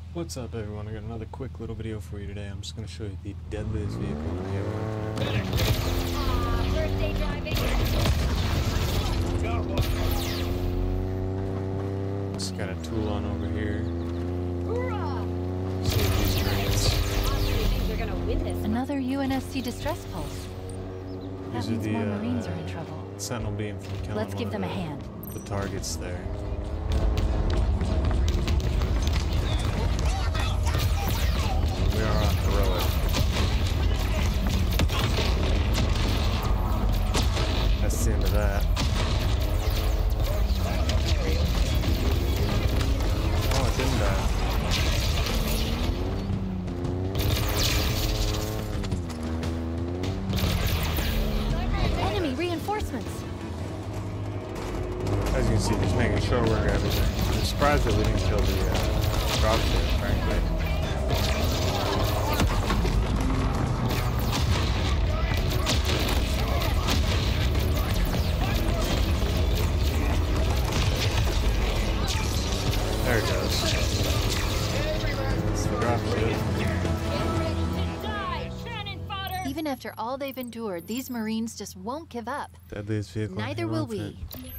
What's up, everyone? I got another quick little video for you today. I'm just going to show you the deadliest vehicle in the game. Birthday driving. Just got a tool on over here. Hoorah! Save these Marines. They're gonna win this. Another UNSC distress pulse. That These are means the more Marines are in trouble. Sentinel beam from killing Let's give them a the, hand. the targets there. We are on heroic. That's the end of that. Oh, it didn't die. Enemy reinforcements. As you can see, just making sure we're everything. I'm surprised that we didn't kill the dropship, frankly. There it goes. It's the dropship. Even after all they've endured, these Marines just won't give up. Deadliest vehicle. Neither will we.